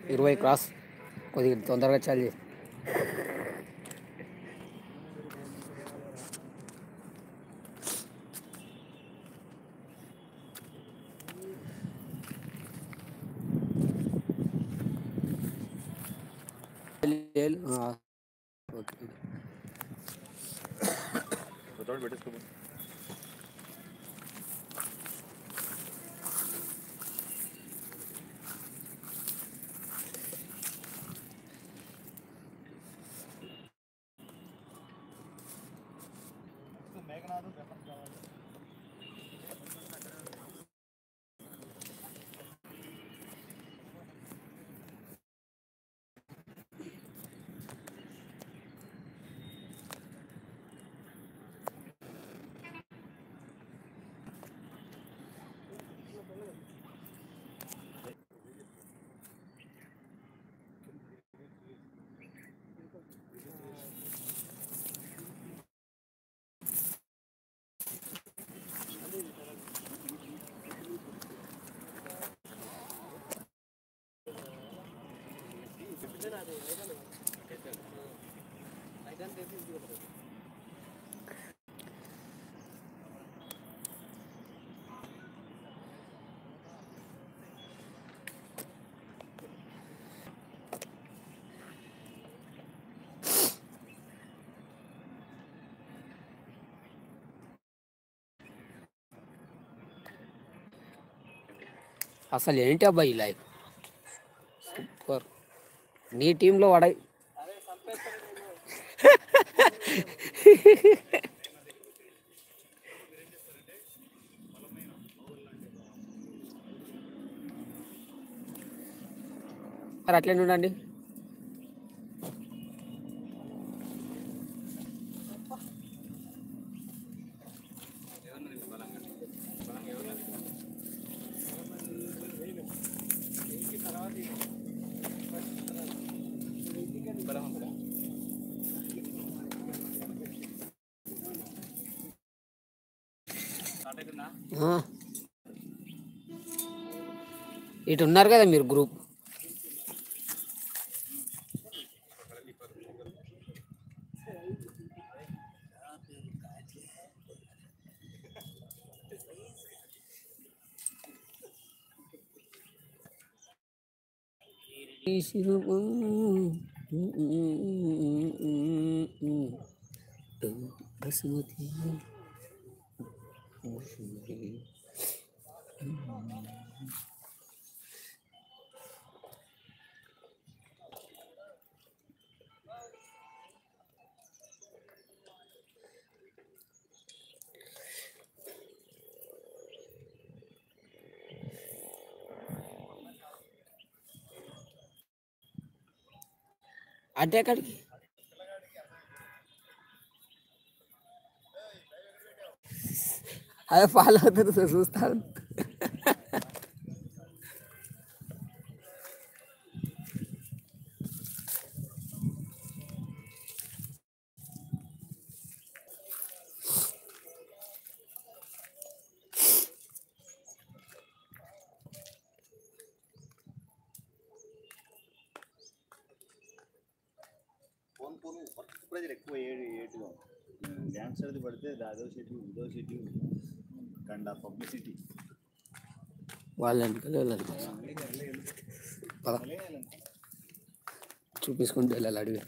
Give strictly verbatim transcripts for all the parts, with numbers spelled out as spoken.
ఇరవై క్రాస్ కొద్దిగా తొందరగా చాలు చేసి ఓకే అసలు ఏంటి అబ్బాయి ఈ లైఫ్ సూపర్ నీ టీంలో వాడాయి మరి అట్లనే ఉండండి ఇటు ఉన్నారు కదా మీరు గ్రూప్ బసుమతి అంటే అక్కడికి అదే ఫాలో అవుతుంది సార్ చూస్తాను ఎక్కువ ఏటుగా డ్యాన్సర్ది పడితే అదో సిటీ ఇదో సిటీ కండ పబ్లిసిటీ వాళ్ళని వెళ్ళాలి చూపించుకుంటూ వెళ్ళాలి అడిగి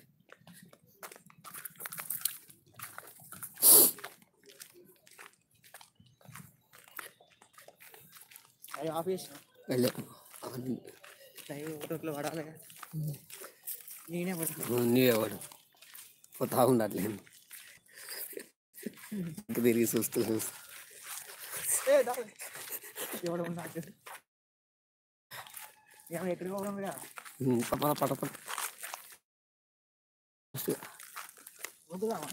ఆఫీస్ వెళ్ళే ఫోటోలో పడాలి నేనే పడ నీవే వాడు పోతా ఉండట్లే తిరిగి చూస్తూ చూస్తూ ఎవడు ఉన్నాడు ఎక్కడికి పోవడం పట పట పట వద్దుదామా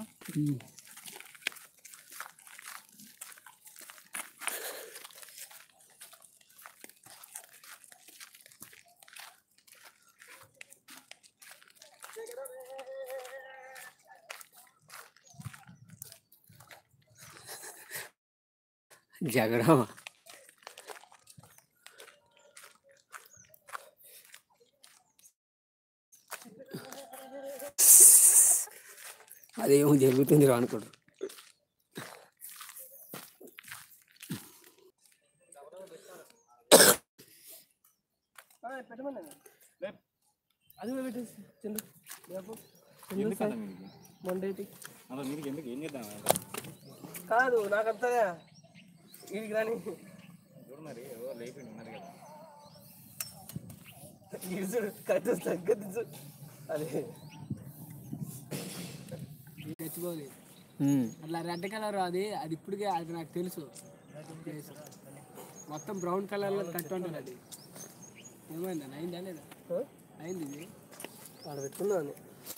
జగడమా అదేమో జరుగుతుంది రా అనుకుంటారు. అది పెట్టేసి చంద్రు ఎందుకంటే మీకు మొండేటి అలా మీకు ఎందుకు ఏం చేద్దాం కాదు నాకు అంతగా వీడికి రాని చూడు మరి ఎవరో లేపి ఉన్నారు కదా చూడు కరెక్ట్ తగ్గదు అదే తెచ్చుకోలేదు అట్లా రెడ్ కలర్ అది అది ఇప్పటికే అది నాకు తెలుసు మొత్తం బ్రౌన్ కలర్లో కట్ ఉంటుంది అది ఏమైందా అయిందా లేదా అయింది ఇది ఆడ పెట్టుకుందాం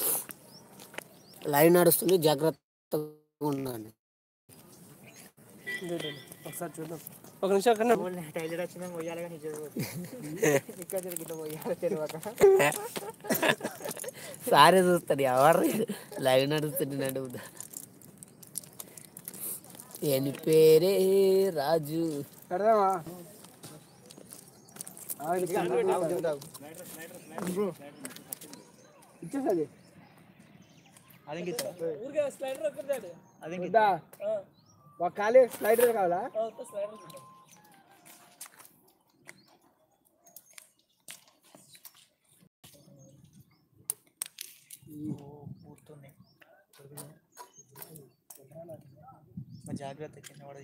లైన్ నడుస్తుంది, జాగ్రత్తగా ఉండండి. ఒకసారి చూద్దాం. ఒక నిమిషం అక్కడ టైలర్ వచ్చినా పోయాలి కానీ ఇక్కడ గిట్ల పోయాలి తెలియక సారే చూస్తాడు ఎవరు లైన్ నడుస్తుంది నడుగుతా. ఎని పేరే రాజు. పెడదామా ఇచ్చేసది ఒక ఖాళీ స్లైడర్ కావాలా? జాగ్రత్త కింద పడది.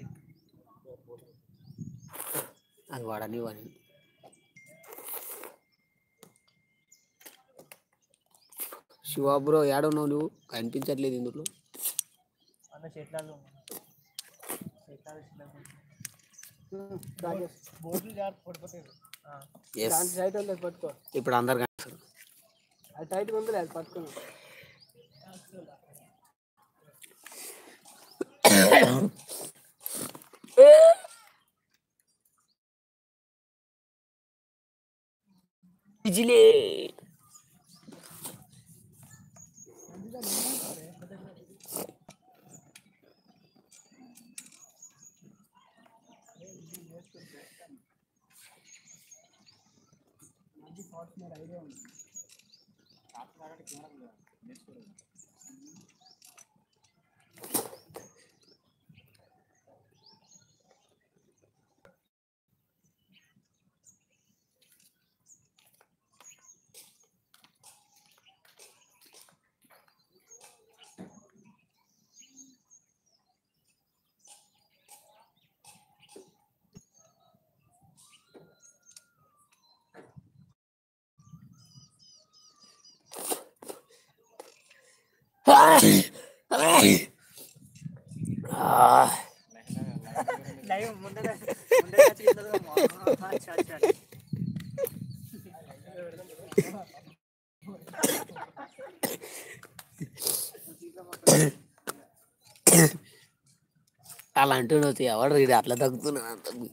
అది వాడని వాడి శివ బ్రో ఏడున్నావు నువ్వు? కనిపించట్లేదు ఇందులో. అన్న చెట్లలో పట్టుకో. ఇప్పుడు అందరు కనిపిస్తారు. అది టైట్ ఉంది అది పట్టుకుని ఐడియా ఉంది. అలా అంటున్నావు ఎవడు ఇది అట్లా తగ్గుతున్నా తగ్గు.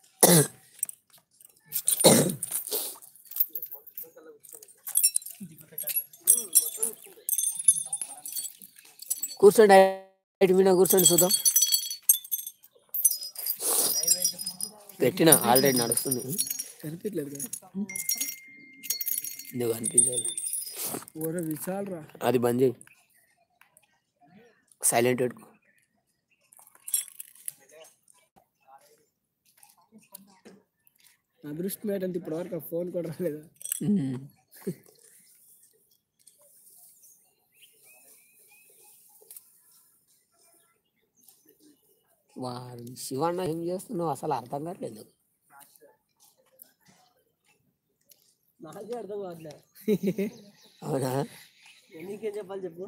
కూర్చోండి, మీద కూర్చోండి చూద్దాం. పెట్టిన ఆల్రెడీ నడుస్తుంది. కనిపించలేదు నువ్వు కనిపించాలి. విశాల్ రా అది బంద్ చేయి, సైలెంట్ పెట్టుకో. అదృష్టం ఏంటంటే ఇప్పటివరకు ఫోన్ కూడా రాలేదా? వారి శివన్న ఏం చేస్తున్నావు అసలు అర్థం కావట్లేదు. నాకే అర్థం కావట్లేదు. అవునా? నీకేం చెప్పాలి చెప్పు.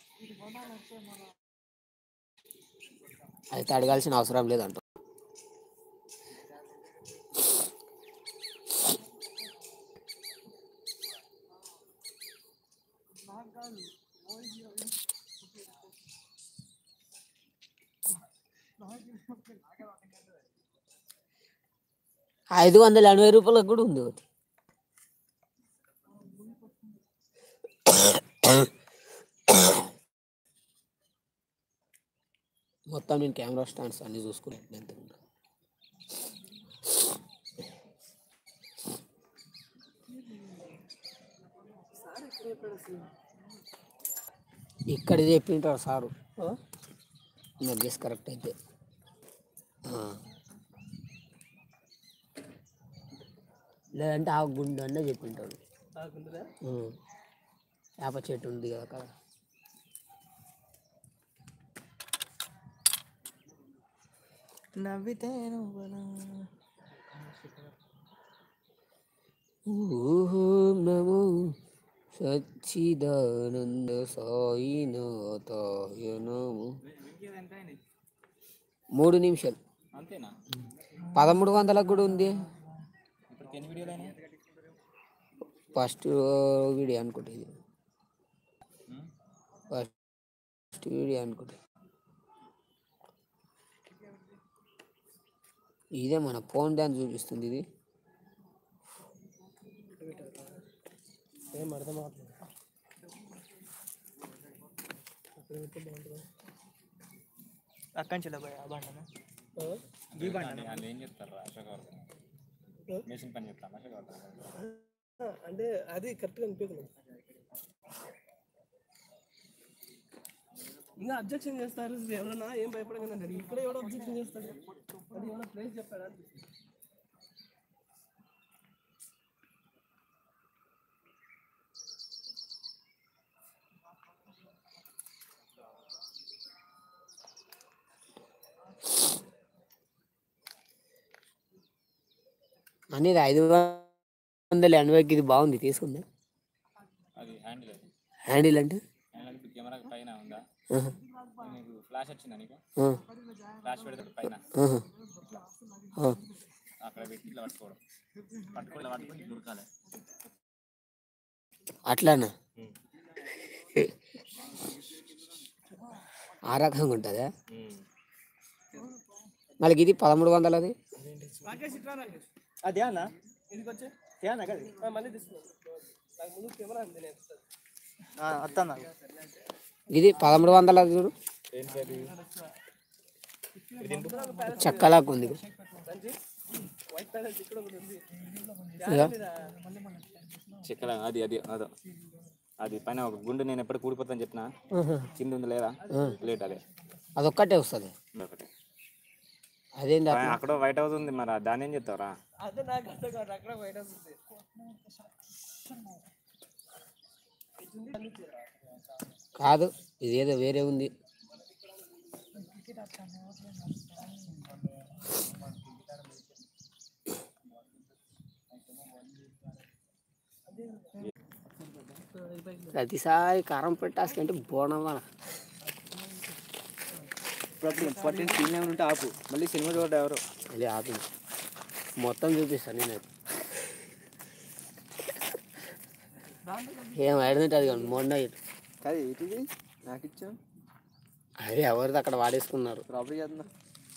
అయితే అడగాల్సిన అవసరం లేదంట. ఐదు వందల ఎనభై రూపాయలకు కూడా ఉంది ఒకటి. మొత్తం నేను కెమెరా స్టాండ్స్ అన్ని చూసుకున్నాను. ఎంత ఇక్కడ చెప్పింటారు సారు. నా గెస్ కరెక్ట్ అయితే లేదంటే ఆ గుండు అన్న చెప్పింటాడు. వేప చెట్టు ఉంది కదా అక్కడ. నవ్వితే ఓం నమో సచ్చిదానంద సాయినాథాయ నమో. మూడు నిమిషాలు అంతేనా? పదమూడు వందలకు కూడా ఉంది. ఇప్పటికి ఎన్ని వీడియోలు అయినాయి? ఫస్ట్ వీడియో అనుకుంటా ఇది. ఫస్ట్ వీడియో అనుకుంటా ఇదే. మన ఫోన్ దాన్ని చూపిస్తుంది ఇది. ఏం అర్థం అవుతుంది. అక్కడి నుంచి పోయి ఆ బండనా ఈ బండ ఏం చెప్తారు? మెషిన్ పని చెప్తాను అంటే అది కరెక్ట్గా అనిపించలేదు. ఇంకా అబ్జెక్షన్ చేస్తారు ఎవరన్నా, ఏం భయపడకండి. ఇక్కడ ఎవడో అబ్జెక్షన్ చేస్తాడు, అది ఎవడో ప్లేస్ చెప్పాడు అనిపిస్తుంది. అనేది ఐదు వందల ఎనభైకి ఇది బాగుంది, తీసుకుందా? అది హ్యాండిల్. హ్యాండిల్ అంటే కెమెరా పైన ఉందా? నీకు ఫ్లాష్ వచ్చిందా? నీకు ఫ్లాష్ పెడితే పైన అక్కడ పెట్టి ఇట్లా పట్టుకోవడం, పట్టుకోవడం పట్టుకొని దొరకాలి. అట్లానా? ఆ రకంగా ఉంటుందా? మళ్ళీ ఇది పదమూడు వందలు. అది అదే అన్న ఇంటికి వచ్చే మళ్ళీ తీసుకున్నా. ఇది పదమూడు వందలు. అది చూడు చక్కలాగా ఉంది. చెక్కలా అది అది అదో అది పైన ఒక గుండు. నేను ఎప్పుడు కూడిపోతాను చెప్పిన కింద ఉంది లేదా? లేట్ అదే అదొక్కటే వస్తుంది. అదేంటి అక్కడ వైట్ హౌస్ ఉంది, మరి దాన్ని ఏం చెప్తావరా? కాదు, ఇదేదో వేరే ఉంది. ప్రతిసారి కారం పెట్టాల్సింటే బోనమా. ఇంపార్టెంట్ సీన్ ఏమైనా ఉంటే ఆపు, మళ్ళీ సినిమా చూడ ఎవరు మళ్ళీ ఆపి మొత్తం చూపిస్తాను నేను. ఏం అడిగితే అది కానీ మొన్న కాదు ఏంటిది నాకు ఇచ్చాను. అదే ఎవరిది అక్కడ వాడేసుకున్నారు. ప్రాపర్టీ చేస్తున్నా.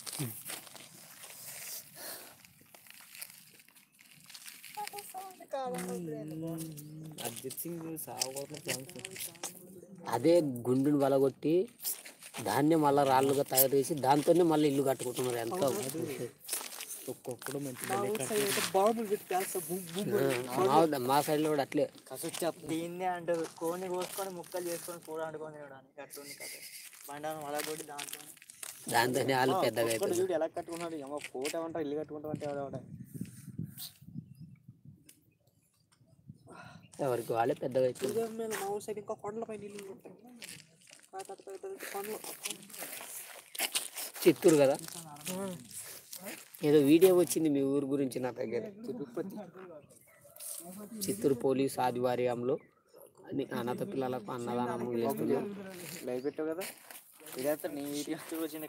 అదే గుండుని వలగొట్టి దాన్నే మళ్ళీ రాళ్ళుగా తయారు చేసి దాంతోనే మళ్ళీ ఇల్లు కట్టుకుంటున్నారు. ఎంత ఒక్కొక్కడు మంచి మా సైడ్ లో కూడా అట్లే దీన్నే అంటారు. కోని కోసుకొని ముక్కలు చేసుకొని కూర వండుకొని తినడానికి అట్లుంది కథ. బండాను అలా కొట్టి దాంతో దాంతోనే వాళ్ళు పెద్దగా అయిపోయింది. చూడు ఎలా కట్టుకున్నాడు. ఏమో కోట అంటారు, ఇల్లు కట్టుకుంటాం అంటే ఎవడ ఎవరికి వాళ్ళే పెద్దగా అయిపోయింది. మా ఊరు సైడ్ ఇంకా కొండల పైన ఇల్లు ఉంటాయి. చిత్తూరు కదా, ఏదో వీడియో వచ్చింది మీ ఊరు గురించి నా దగ్గర. చిత్తూరు పోలీస్ ఆధ్వర్యంలో అనాథ పిల్లలకు అన్నదానం చేస్తున్నారు. లైవ్ పెట్టావు కదా, ఇదేస్తా నీ వచ్చిన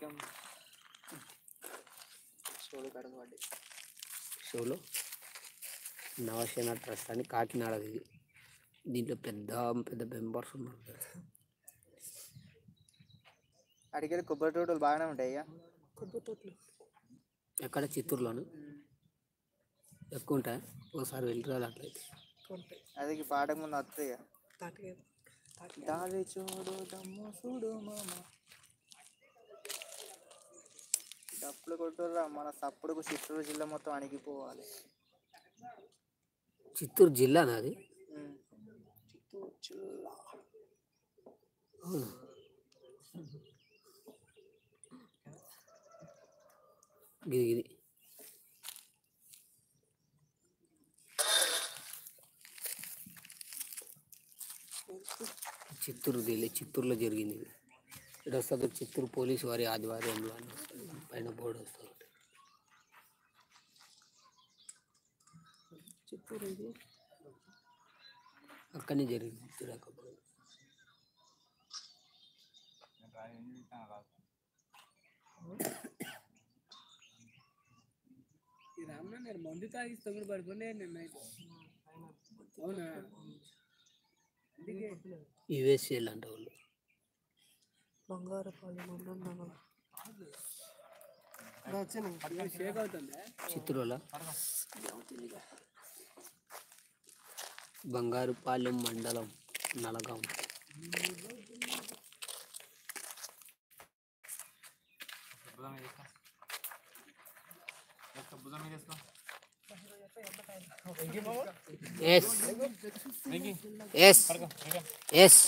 షోలో కడగబడి షోలో నవసేన ట్రస్ట్ అని కాకినాడ. ఇది దీంట్లో పెద్ద పెద్ద మెంబర్స్ ఉన్నారు. అడిగేది కొబ్బరి తోటలు బాగానే ఉంటాయి. కొబ్బరి తోటలు ఎక్కడ? చిత్తూరులోను ఎక్కువ ఉంటాయి. ఒకసారి వెళ్ళి అట్లయితే అది పాటకు ముందు వస్తాయి. దారి చూడు దమ్ము చూడు మామ, డప్పులు కొట్టురా మన సప్పుడుకు చిత్తూరు జిల్లా మొత్తం అణిగిపోవాలి. చిత్తూరు జిల్లా నాది. చిత్తూరు జిల్లా అవునా గిది గిది చిత్తూరు దిల్లీ చిత్తూరులో జరిగింది ఇది. ఇక్కడ వస్తుంది చిత్తూరు పోలీసు వారి ఆధ్వర్యంలో అని వస్తుంది పైన బోర్డు వస్తుంది. చిత్తూరు ఇది అక్కడనే జరిగింది చిరాకప్పుడు. ఈ రామన్న నేను మందు తాగి తొమ్మిది పడిపోయినాయి నిన్న అవునా యుఎస్ఏలు అంట వాళ్ళు. షేక్ అవుతుందా చిత్తూరులో బంగారుపాలెం మండలం నలగాం. ఎస్ ఎస్ ఎస్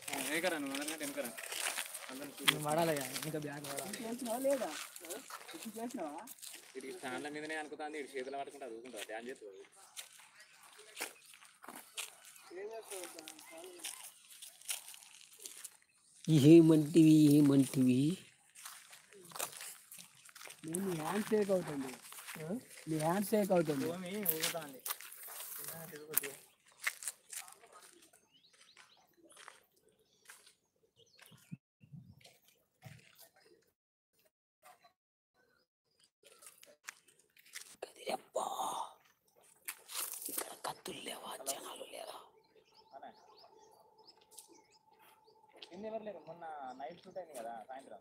వాడాలయ్యా ఇంకా బ్యాగ్ లేదా ఇటు స్టాండ్ల మీదనే అనుకుతాంది ఇటు చేతులు పట్టుకుంటా చూసుకుంటా డ్యాన్ చేస్తుంది. ఏమంటివి ఏమంటివి నేను నీ హ్యాండ్ షేక్ అవుతుంది నీ హ్యాండ్ షేక్ అవుతుంది భూమి ఊగుతాంది తిరుగుతుంది. ఇక్కడ కత్తులు లేవా జనాలు లేరా? కింద ఎవరు లేరు. మొన్న నైట్ షూట్ అయింది కదా సాయంత్రం.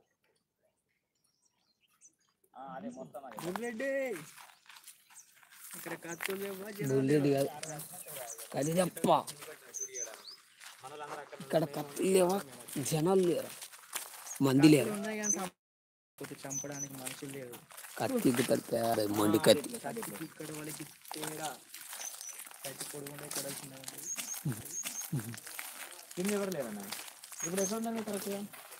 అదే మొత్తం అది రెడ్డి ఇక్కడ కత్తులు బుల్లెట్ కాదు కదిరప్ప. ఇక్కడ కత్తులు లేవా జనాలు లేరా? మంది లేరు. ఉన్నాయి కానీ చంపడానికి మనుషులు లేరు. కత్తి కత్తి మొండి కత్తి ఇక్కడ వాళ్ళకి తేడా కత్తి పొడుగుండే ఇక్కడ కింద ఎవరు లేరన్నా. ఇప్పుడు ఎక్కడ ఉందండి కరెక్ట్గా?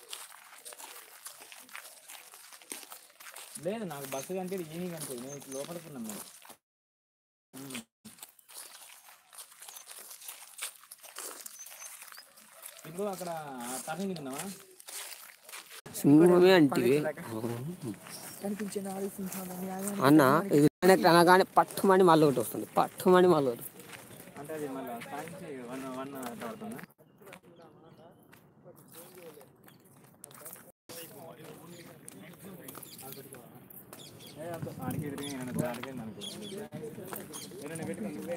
లేదు నాకు బస్సు కనిపించి ఈవినింగ్ కనిపించింది. నేను ఇట్లా లోపలికి ఉన్నాను మేము. ఇప్పుడు అక్కడ టర్నింగ్ తిన్నావా? సింహమే అంటే అన్న ఇది అనగానే పట్టుమని మళ్ళీ ఒకటి వస్తుంది పట్టుమని మళ్ళీ ఒకటి. అంటే అది మళ్ళీ సాగించి వన్ వన్ అట్లా పడుతుందా? ఆడికి ఎదురుగా ఆడికి అనుకో ఏమైనా పెట్టుకుని నువ్వే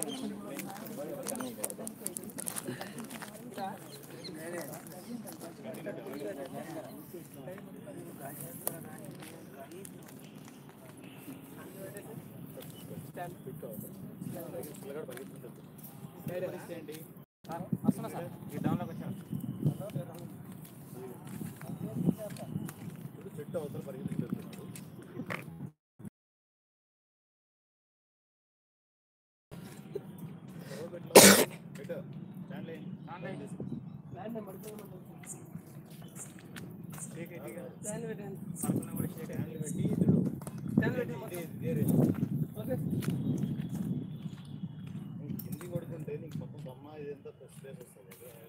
వస్తున్నా సార్ ఈ డౌన్లోకి వచ్చాను. చెట్టు అవతల పరిగెత్తుకుంటున్నాడు. హిందీ కొడుకుంటే నీకు మొత్తం బొమ్మ ఇదంతా ఫస్ట్ ప్లేస్ వస్తుంది.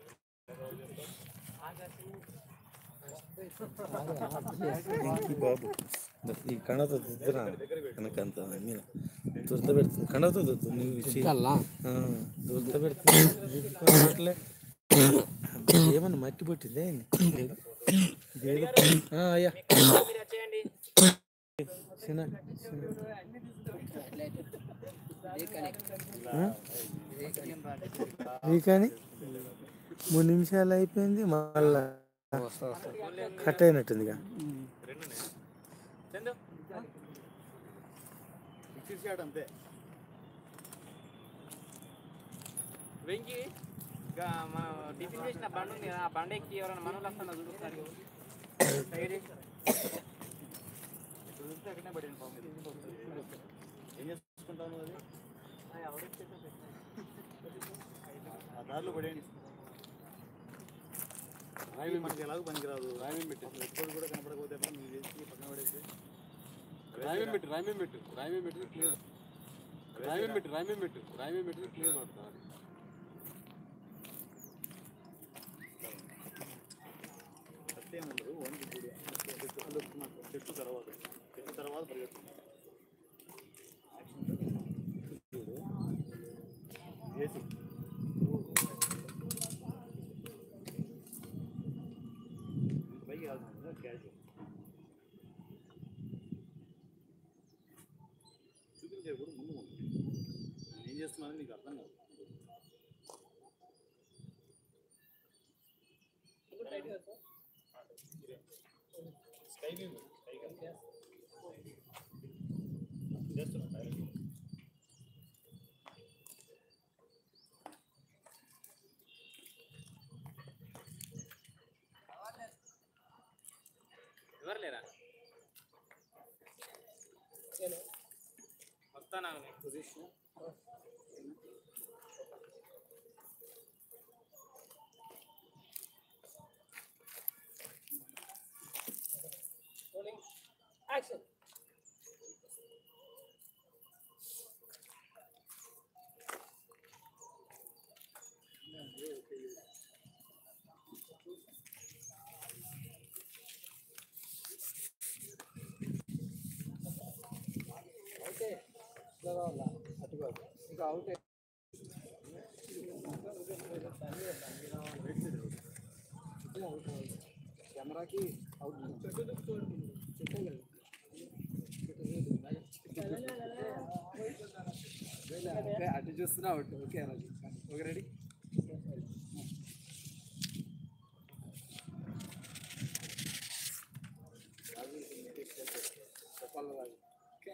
బాబు ఈ కణతో దుద్దురా కనకంత మీద దుర్త పెడుతుంది కణతో దుద్దు నువ్వు దుర్త పెడుతుంది ఏమన్నా మట్టి పట్టిందే అయ్యా చిన్న కానీ మూడు నిమిషాలు అయిపోయింది మళ్ళా కట్ అయినట్టుందిగా. అంతే వెంకి ఇక మనం టిఫిన్ చేసిన బండి ఉంది కదా ఆ బండి ఎక్కి ఎవరైనా మనోళ్ళు వస్తున్నా చూస్తారు చూస్తే అక్కడనే పడింది. ఏం చేసుకుంటాను అది ఆ దారిలో పడేయండి. రాయి మనకి ఎలాగో పనికిరాదు. రాయి పెట్టి ఎప్పుడు కూడా కనపడకపోతే ఎట్లా మీరు చేసి పక్కన పడేసి రాయి పెట్టి రాయి పెట్టు రాయి పెట్టి క్లియర్ రాయి పెట్టి రాయి పెట్టు రాయి పెట్టి క్లియర్ అవుతుంది. సత్యం ఉండదు ఓన్లీ ఇప్పుడు చెట్టు చెట్టు తర్వాత చెట్టు తర్వాత పరిగెత్తుంది. ఏసీ పైకి రాదు క్యాజువల్ చూపించేప్పుడు ముందు ఉంటుంది. నేను ఏం చేస్తున్నానని నీకు అర్థం కాదు. స్కై వ్యూ స్కై చేస్తున్నా ఎవరు లేరా వస్తానా పొజిషన్ యాక్షన్. ఓకే అటు కాదు ఇంకా అవుట్ కెమెరాకి అవుట్ చెప్పాను కదా అటు చూస్తున్నా అవుట్. Okay okay ready. చెప్పాలి ఓకే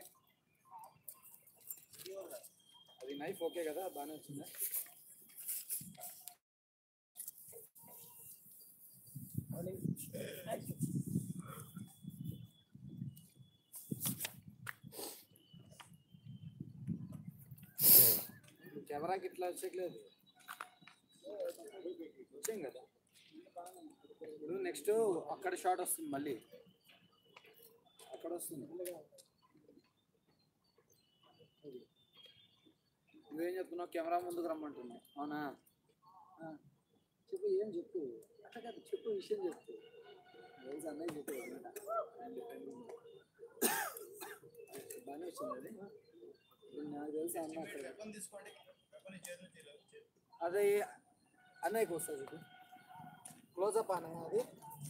అది నైఫ్ ఓకే కదా బాగానే వచ్చిందా? కెమెరాకి ఇట్లా వచ్చేయలేదు వచ్చాం కదా. ఇప్పుడు నెక్స్ట్ అక్కడ షాట్ వస్తుంది మళ్ళీ అక్కడ వస్తుంది. నువ్వేం చెప్తున్నావు? కెమెరా ముందుకు రమ్మంటున్నావు అవునా? చెప్పు ఏం చెప్పు అట్లా కాదు చెప్పు విషయం చెప్పు. రోజు అన్నయ్య చెప్పు బాగానే వచ్చింది అది. నాకు తెలిసి అన్న అక్కడ అదే అన్నయ్యకి వస్తుంది చెప్పు. క్లోజప్ అన్నయ్య అది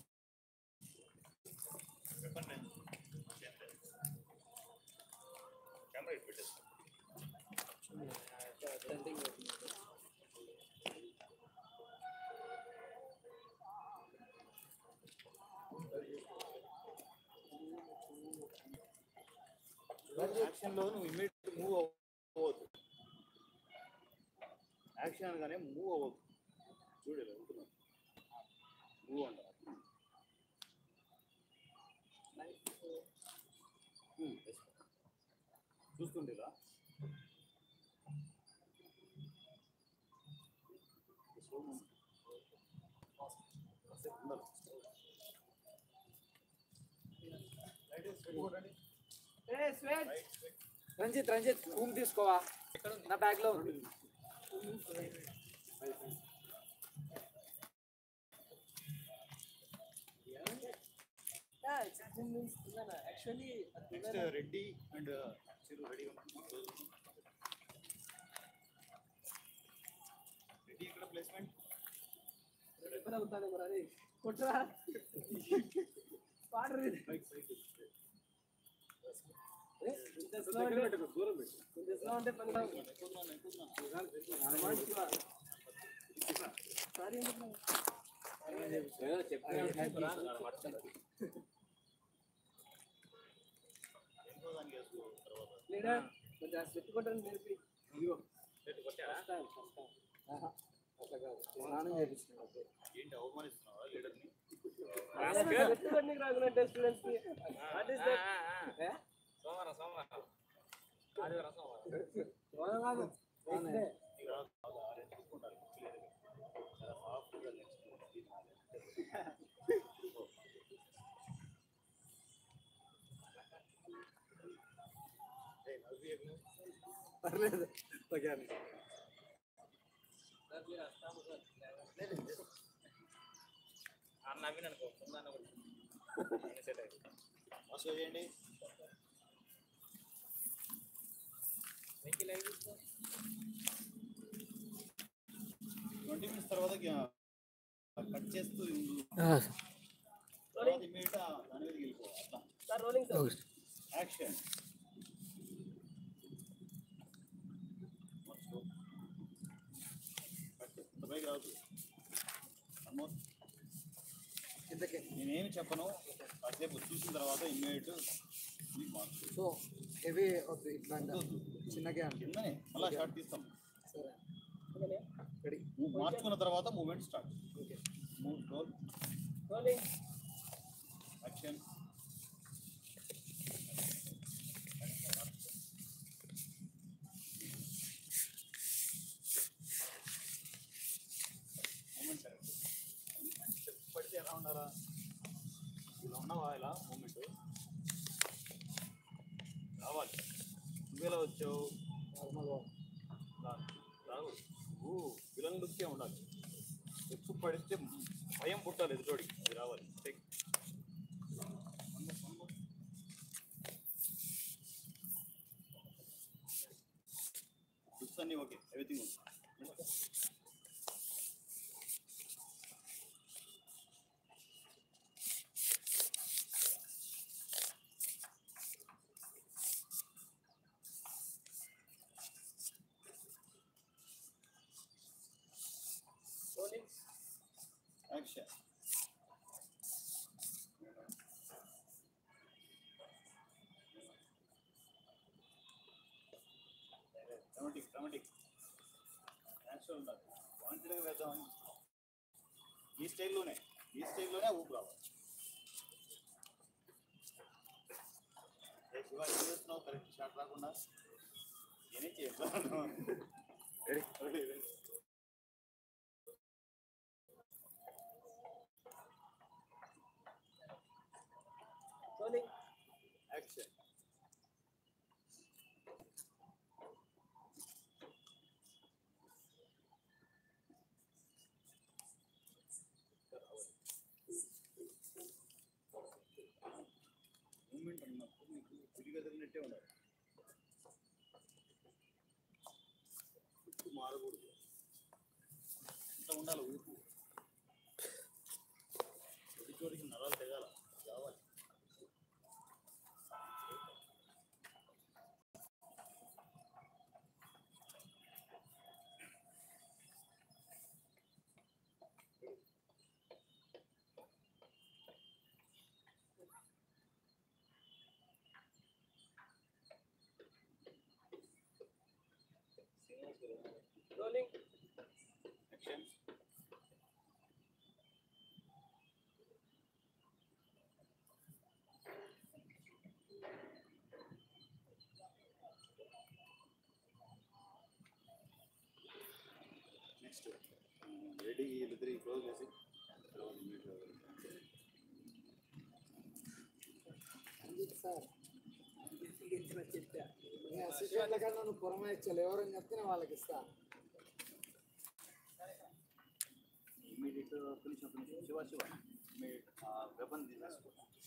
యాక్షన్లో నువ్వు ఇమీడియట్ మూవ్ అవ్వద్దు. యాక్షన్ అనగానే మూవ్ అవ్వద్దు. చూడలేదు అనుకున్నాను మూవ్ అంటారు. చూస్తుండేలా రంజిత్ రంజిత్ రూమ్ తీసుకోవా నా బ్యాగ్ లో ఉంది. Actually next Reddy and Chiru ready Reddy ఇక్కడ ప్లేస్మెంట్ ఎక్కడ అవుతాను మరి అది కొట్టరా వాటర్ దూరం పెట్టు. అంటే పని లేదా కొంచెం పెట్టుకుంటాను నేర్పి స్నానం చేపిస్తున్నాను. ఏంటి అవమానిస్తున్నావా లీడర్ని? పెట్టుకోండి రాకున్నట్టు స్టూడెంట్స్ కి సోమవారం సోమవారం ఆదివారం సోమవారం కాదు పర్లేదు ఓకే అని నవ్విన అనుకో చేయండి ట్వంటీ మినిట్స్ తర్వాత కట్ చేస్తూ ఇమీడియట్ దాని మీద వెళ్ళిపోవాలి యాక్షన్ పైకి రావచ్చు నేనేమి చెప్పను కాసేపు చూసిన తర్వాత ఇమ్మీడియట్ సో హెవీ వద్దు ఇట్లా చిన్నగా కిందనే మళ్ళీ షార్ట్ తీస్తాం మార్చుకున్న తర్వాత moment start okay move roll action moment పడితే ఎలా ఉండాలా ఇలా ఉన్నావా ఇలా మూమెంట్ రావాలి నువ్వేలా వచ్చావు రావు నువ్వు విలన్ లుక్కే ఉండాలి ఎక్కువ పడితే భయం పుట్టాలి ఎదుటోడి అది రావాలి లుక్స్ అన్నీ okay everything okay Action. Dramatic, dramatic. Natural ఉండాలి. వాంటెడ్గా వేద్దాం. ఈ స్టైల్లోనే ఈ స్టైల్లోనే ఊపు రావాలి. ఏ శివ ఏం చేస్తున్నావు కరెక్ట్ షాట్ రాకుండా నేనే చేస్తాను. Ready ready ready Action. Moment అన్నప్పుడు నీకు తిరిగి కదిలినట్టే ఉండాలి ఊపు మారకూడదు ఇంత ఉండాలి ఊపు చోటికి చోటికి నరాలు తెగాల కావాలి Rolling. Action. Next. Ready? The three close basic. Sir చెప్పా అసిస్టెంట్ల కన్నా నువ్వు పురమాయించాలి ఎవరైనా చెప్తే వాళ్ళకి ఇస్తా immediate finish finish Shiva Shiva immediate weapon తీసేసుకో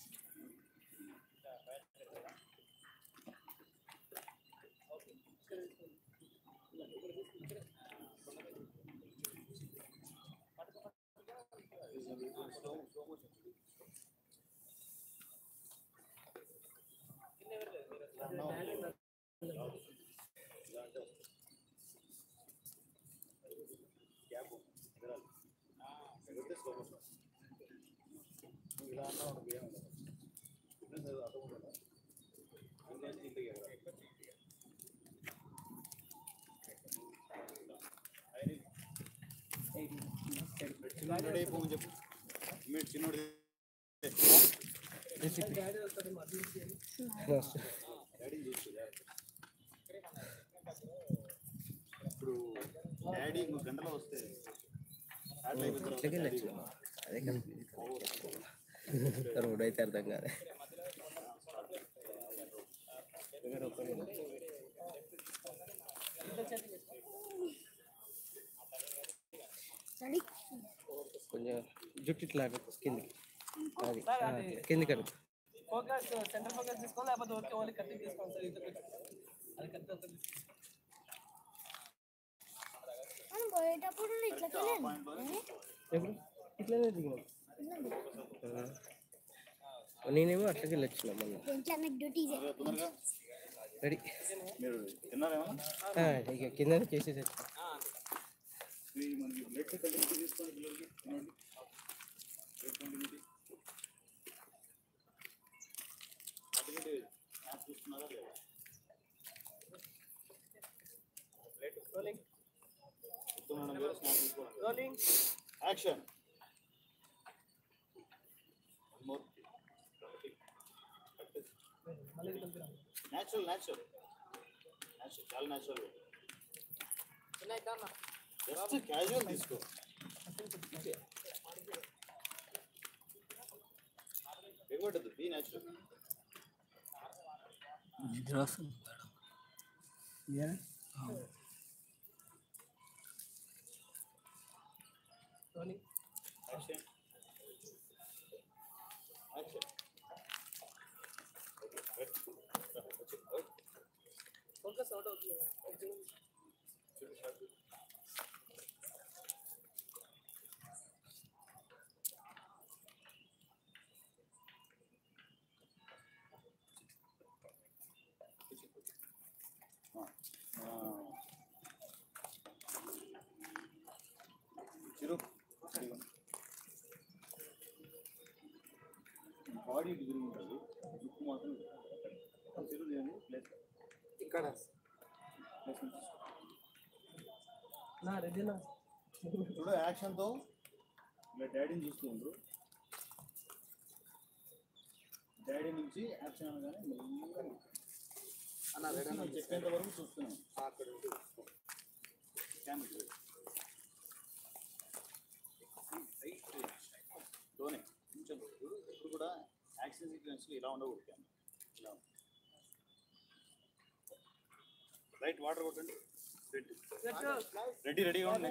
చిన్నోడే అయిపోమని చెప్పు మీరు చిన్నోడే ఇప్పుడు డాడీ ఇంకో గంటలో వస్తే రోడ్ అయితే అర్థం కాదు కొంచెం జుట్టు ఇట్లా కిందికి అది ఆ, కిందికి అను. ఫోకస్ సెంటర్ ఫోకస్ తీసుకోవాలి లేకపోతే ఓకే ఓన్లీ కటింగ్ తీసుకోవాలి సార్ ఇది అది కట్ అవుతుంది మనం పోయేటప్పుడు ఇట్లా ఎప్పుడు ఇట్లానే దిగినాం ఆ. నేనేమో అట్లకి వెళ్ళొచ్చిన మొన్న ఇంట్లో మీకు డ్యూటీ రెడీ మీరు తిన్నారేమన్నా ఆ, ఇక కిందనే చేసేసి వచ్చా. మనకి బ్లడ్ కంటిన్యూటీ తీసుకోండి పిల్లలకి తినండి బ్లడ్ కంటిన్యూటీ కంటిన్యూటీ స్నాప్ చూస్తున్నారా లేదా బ్లడ్ రోలింగ్ చెప్తున్నాను మీరు స్నాప్ తీసుకోండి rolling action more natural natural natural చాలా న్యాచురల్ జస్ట్ క్యాజువల్ తీసుకో ఎగొట్టదు be natural action action focus out అవుతుంది చిరు బాడీ డిగ్రీ ఉంటుంది లుక్ మాత్రం చిరు చేయండి ప్లేస్ ఇక్కడ ప్లేస్ నా రెడీనా చూడు యాక్షన్తో ఇలా డాడీని చూస్తూ ఉండరు డాడీ నుంచి యాక్షన్ అనగానే మెల్లగా అన్న రెడీ చూస్తున్నాం, చెప్పేంత వరకు చూస్తున్నాం అక్కడ ఉంటుంది కెమెరా లోనే కొంచెం చూడు ఇప్పుడు కూడా యాక్షన్ సీక్వెన్స్ ఇలా ఉండకూడదు కెమెరా ఇలా రైట్ వాటర్ కొట్టండి రెడీ రెడీగా ఉండి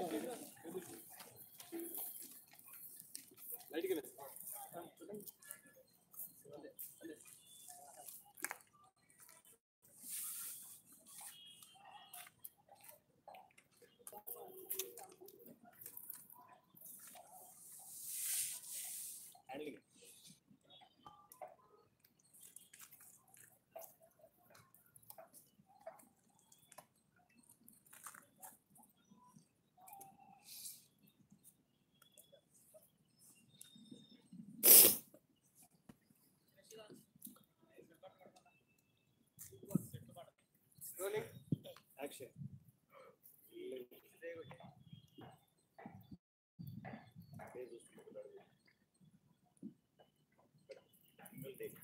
లైట్గా handling rolling action single take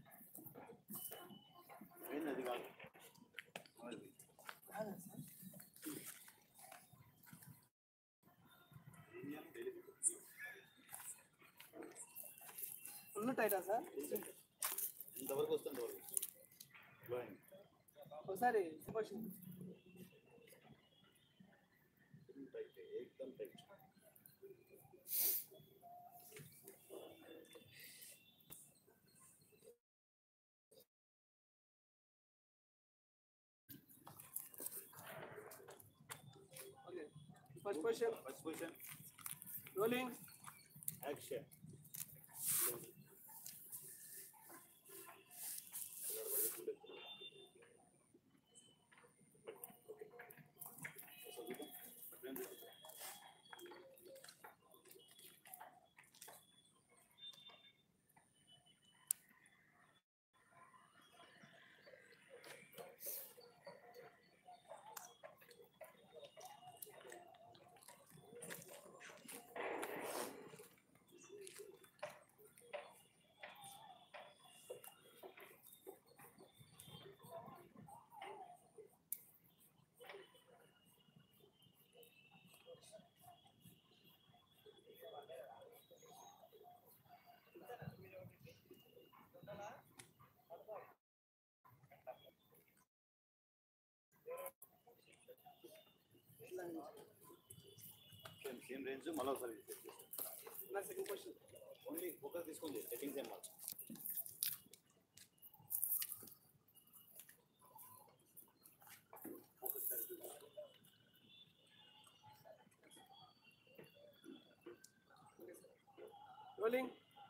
ఏంది అది కాదు ఫుల్ టైటా సార్ ఇంతవరకు వస్తుంది వరకు బాగుంది ఒకసారి సిపోషన్ టైట్ ఏకదం tight okay first position first position rolling action same same range మళ్ళీ ఒకసారి నా సెకండ్ క్వశ్చన్ ఓన్లీ ఫోకస్ తీసుకుంది సెట్టింగ్స్ ఏం మార్చు రోలింగ్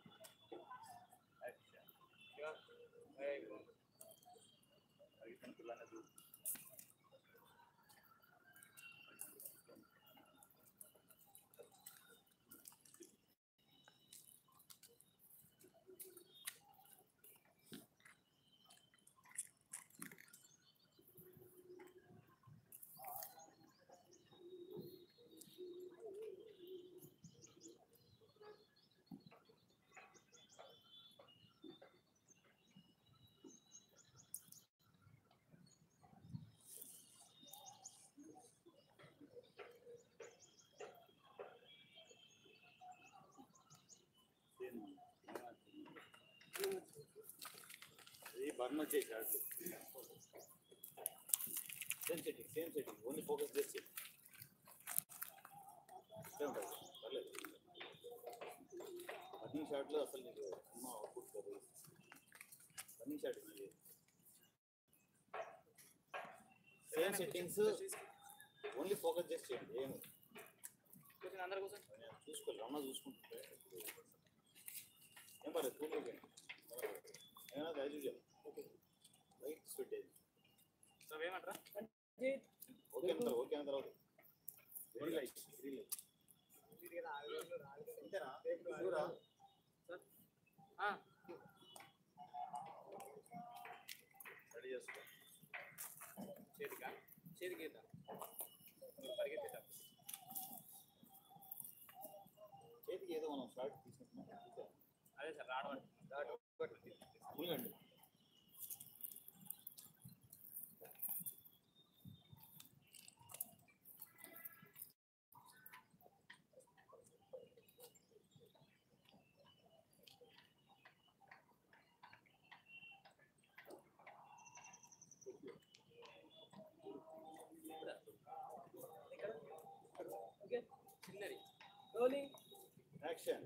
అది బర్న్ వచ్చేసి అట్లు same setting same setting only focus చేసి ఇష్టం ఉంటుంది పర్లేదు బర్నింగ్ షాట్లో అసలు నీకు అమ్మ అవుట్పుట్ కదా బర్నింగ్ షాట్ మళ్ళీ సేమ్ సెట్టింగ్స్ ఓన్లీ ఫోకస్ చేసి చేయండి ఏమి అందరు కూర్చొని చూసుకోవాలి రమ్మ చూసుకుంటుంటే ఏం పర్లేదు కూర్చోండి ఏమైనా దయచేసి ఓకే రైట్ స్వీట్ సో ఏమంటారా ఓకే అంటారు ఓకే అంటారు వెరీ లైట్ వెరీ లైట్ ఇంతేనా చూరా రెడీ చేసుకో చేతికా చేతికి ఇద్దాం పరిగెత్తా చేతికి ఏదో మనం షార్ట్ తీసుకుంటున్నాం అదే సార్ రావడం ముంగండి ఓకే చిన్నది రోలింగ్ యాక్షన్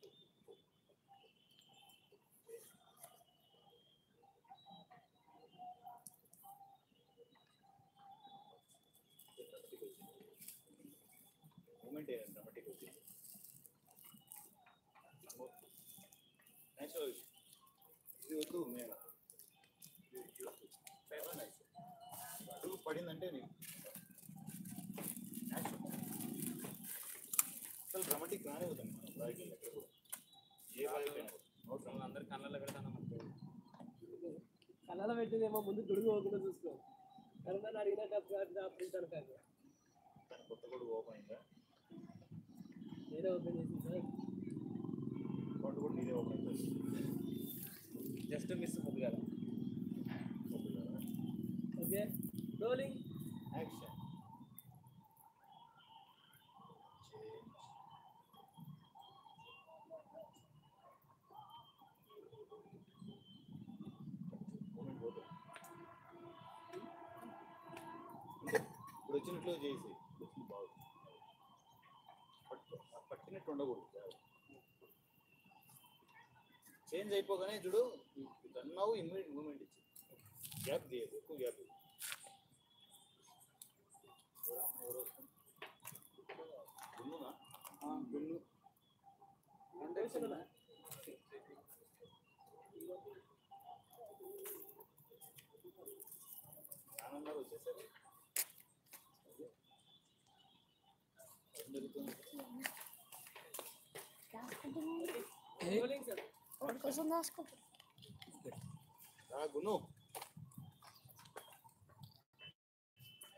మూమెంట్ ఏంటి డ్రామాటిక్ వచ్చింది నేచురల్ ఇది వద్దు మేము అడుగు పడిందంటే నీకు అసలు డ్రామాటిక్ రానే అవుతాను మనం బాగా ఏ బాగా అందరు కళ్ళల్లో పెడతాను కళ్ళలో పెట్టిందేమో ముందు దుడుగు పోకుండా చూసుకో కరోనా అడిగినట్టు అప్పుడు కాదు తన కొత్త కూడా ఓపెన్ అయిందా నేనే ఓపెన్ చేసి సార్ అకౌంట్ కూడా నీదే ఓపెన్ అవుతుంది జస్ట్ మిస్ కొద్దిగా ఓకే రోలింగ్ యాక్షన్ ఇప్పుడు వచ్చినట్లు చేసి వచ్చింది బాగుంది పట్టు పట్టినట్టు ఉండకూడదు చేంజ్ అయిపోగానే చూడు అన్నావు ఇమ్మీడియట్ మూమెంట్ ఇచ్చి గ్యాప్ తీయదు ఎక్కువ గ్యాప్ గున్నునా గున్ను ఆనందాలు వచ్చేసరి ఏం జరుగుతుంది రోలింగ్ సార్ క్వశ్చన్ రాసుకో గున్ను